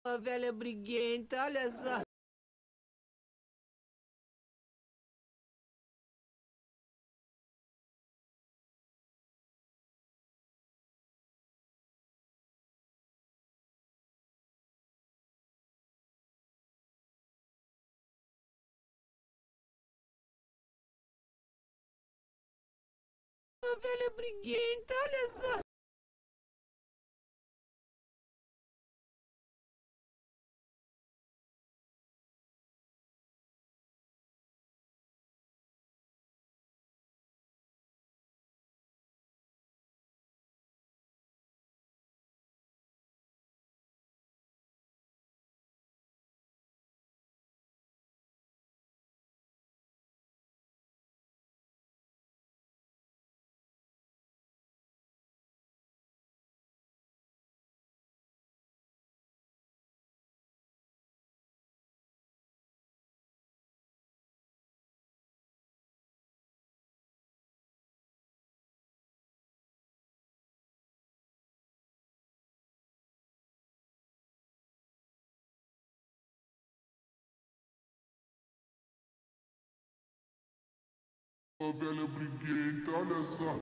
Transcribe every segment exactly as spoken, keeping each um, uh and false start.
A velha briguenta, olha só. A velha briguenta, olha só. A velha briguenta, olha só.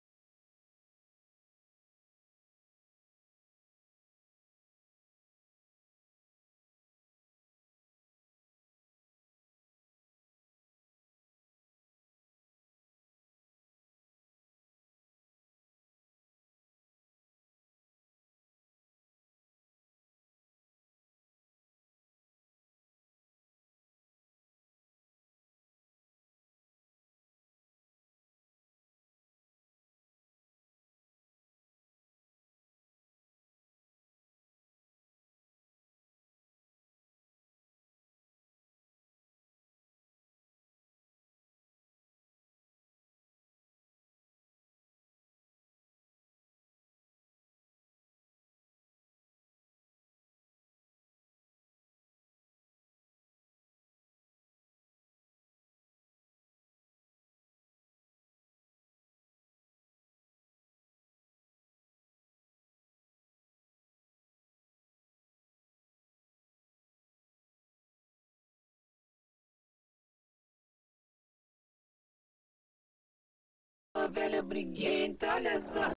A velha briguenta, olha só.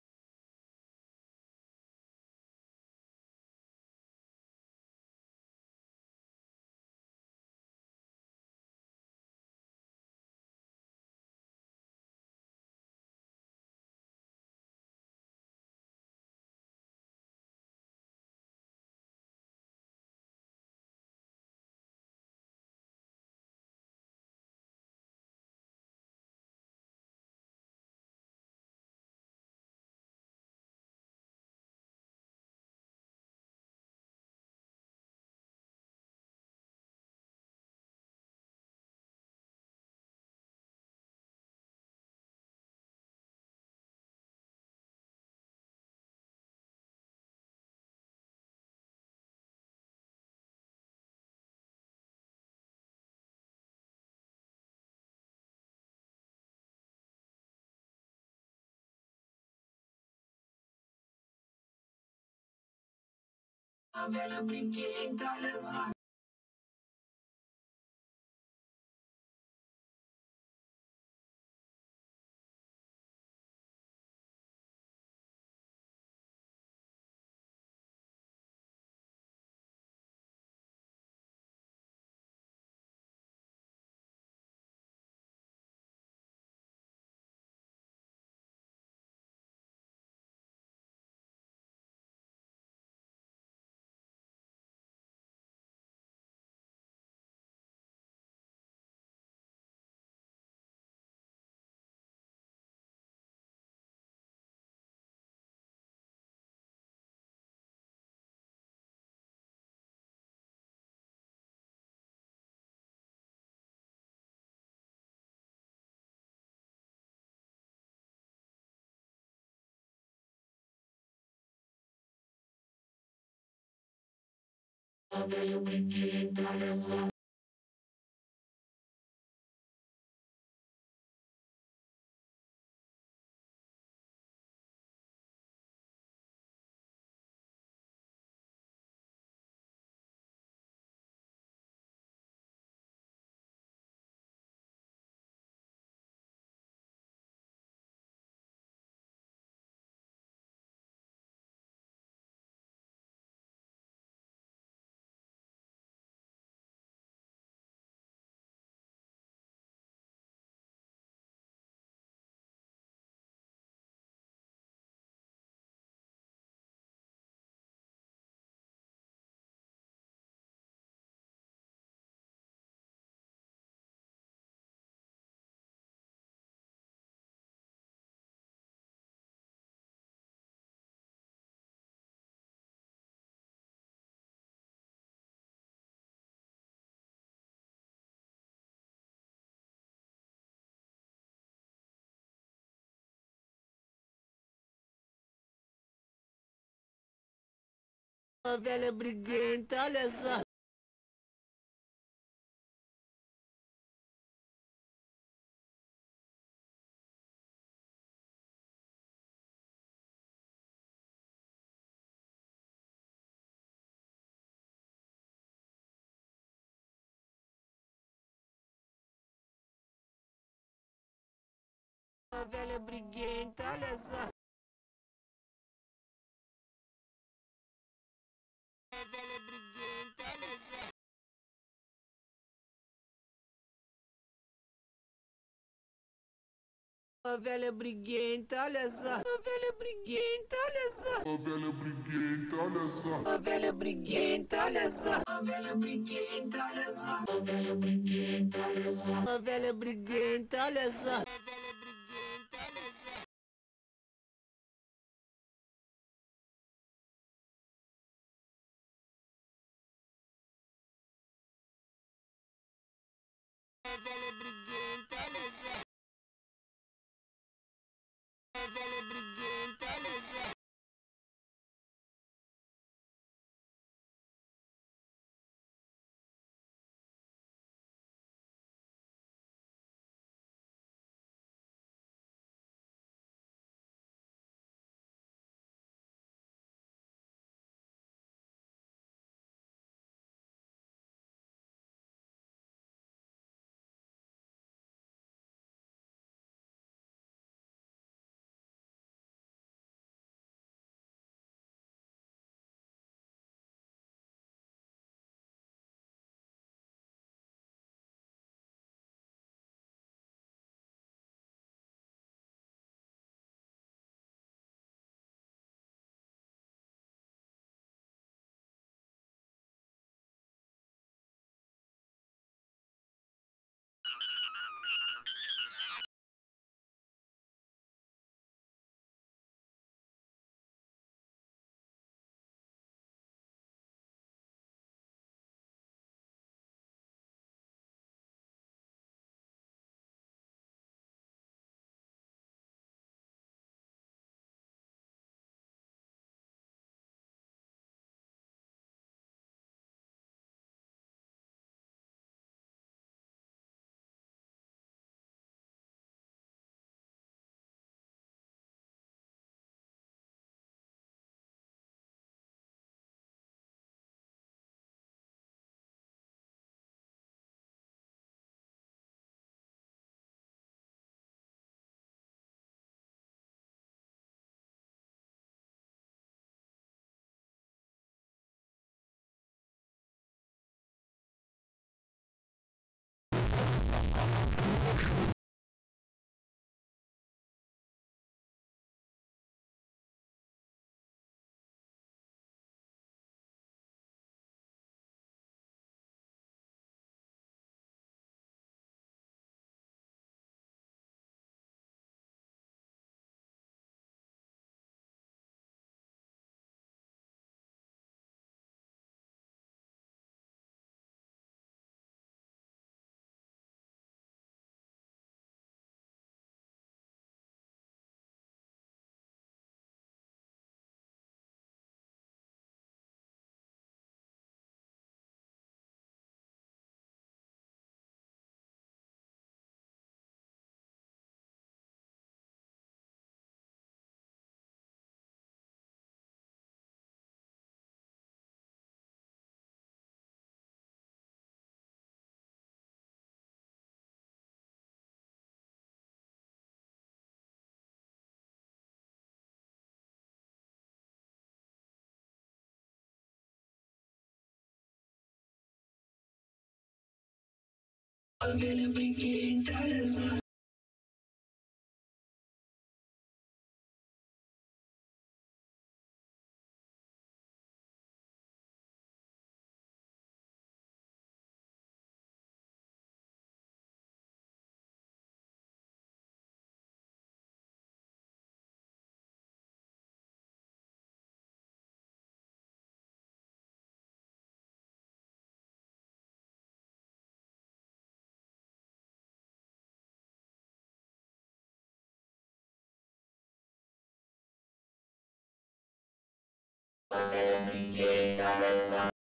A velha briguenta, olha só. A velha briguenta, olha só. A velha briguenta, olha só. A velha briguenta, olha só. A velha briguenta, olha só. A velha briguenta, olha só. A velha briguenta, olha só. A velha briguenta, olha só. A velha briguenta, olha só. A velha briguenta, olha só. A velha briguenta, olha só. A velha briguenta, olha só. A velha briguenta, olha só. A velha briguenta, olha só. A velha briguenta, olha só. velha briguenta, olha só.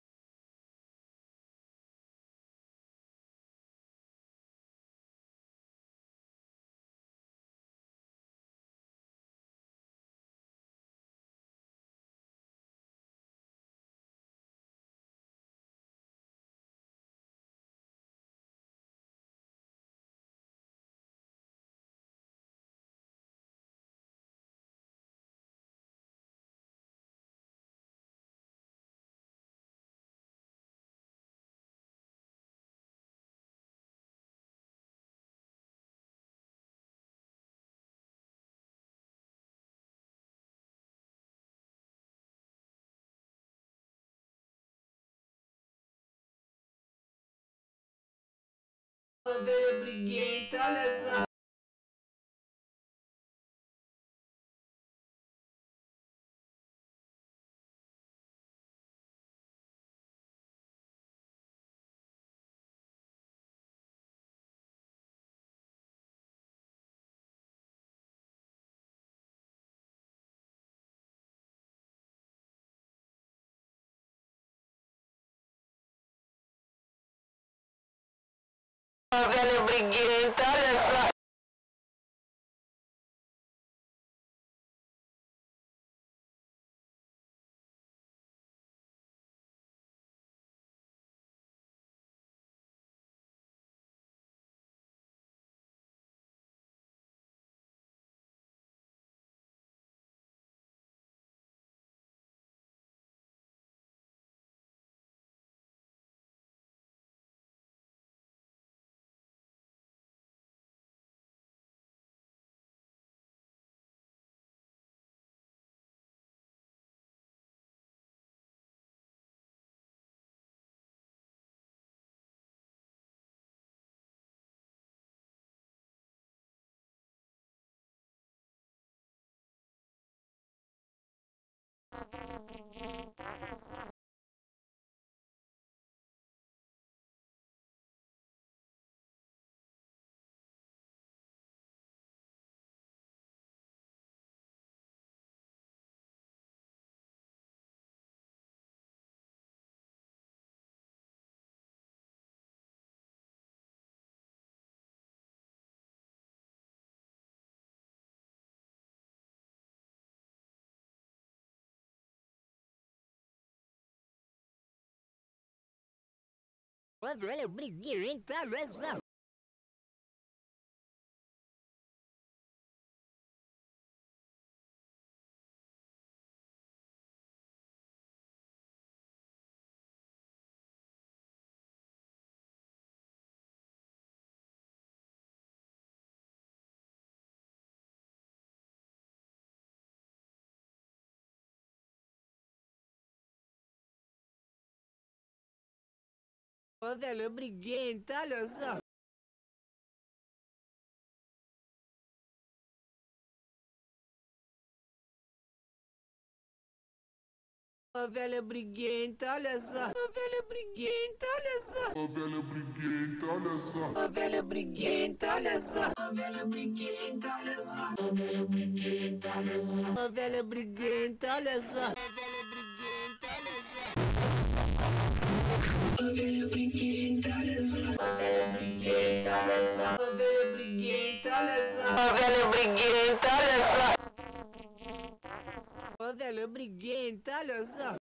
Velha briguenta, olha só. Velha briguenta, olha só. Velha briguenta, olha só. Velha briguenta, olha só. Velha briguenta, olha só. Velha briguenta, olha só. Velha briguenta, olha só. Velha briguenta, olha só. Velha briguenta, olha só. Velha briguenta, olha só. Velha briguenta, olha só. Velha briguenta, olha só. Velha briguenta, olha só. Velha briguenta, olha só. Velha briguenta, olha só. Velha briguenta, olha só.